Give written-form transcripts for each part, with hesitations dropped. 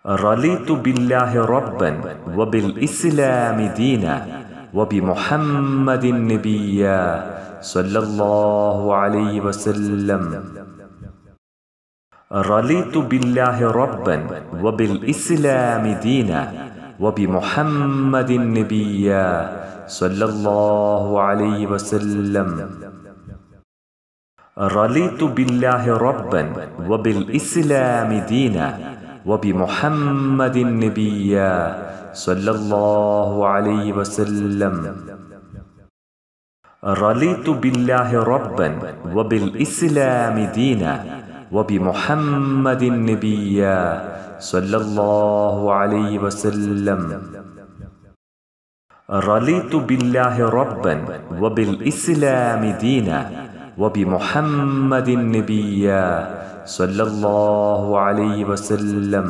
रलीतु बिल्लाहि रब्बन व बिल इस्लाम दीना व बि मुहम्मदिन नबिय्या सल्लल्लाहु अलैहि वसल्लम। रलीतु बिल्लाहि रब्बन व बिल इस्लाम दीना व बि मुहम्मदिन नबिय्या सल्लल्लाहु अलैहि वसल्लम। रलीतु बिल्लाहि रब्बन व बिल इस्लाम दीना व बि मुहम्मदिन नबिय्या सल्लल्लाहु अलैहि वसल्लम। रलीतु बिल्लाहि रब्बन व बिल इस्लाम दीना व बि मुहम्मदिन नबिय्या सल्लल्लाहु अलैहि वसल्लम। रलीतु बिल्लाहि रब्बन व बिल इस्लाम दीना व बि मुहम्मदिन नबिय्या सल्लल्लाहु अलैहि वसल्लम।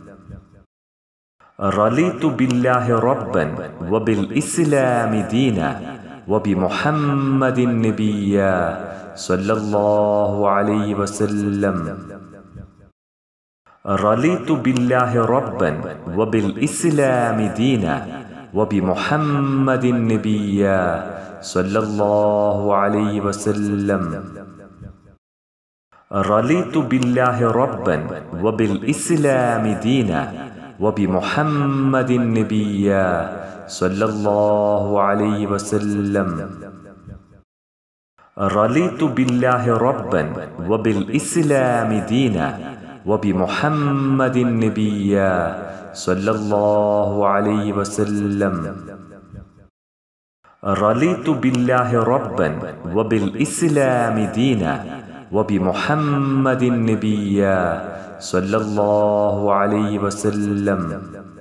रलीतु बिल्लाहि रब्बन व बिल इस्लाम दीना व बि मुहम्मदिन नबिय्या सल्लल्लाहु अलैहि वसल्लम। रलीतु बिल्लाहि रब्बन व बिल इस्लाम दीना व बि मुहम्मदिन नबिय्या सल्लल्लाहु अलैहि वसल्लम। रलीतु बिल्लाहि रब्बन व बिल इस्लाम दीना व बि मुहम्मदिन नबिय्या सल्लल्लाहु अलैहि वसल्लम। रलीतु बिल्लाहि रब्बन व बिल इस्लाम दीना व बि मुहम्मदिन नबिय्या सल्लल्लाहु अलैहि वसल्लम। रलीतु बिल्लाहि रब्बन व बिल इस्लाम दीना व बि मुहम्मदिन नबिय्या सल्लल्लाहु अलैहि वसल्लम।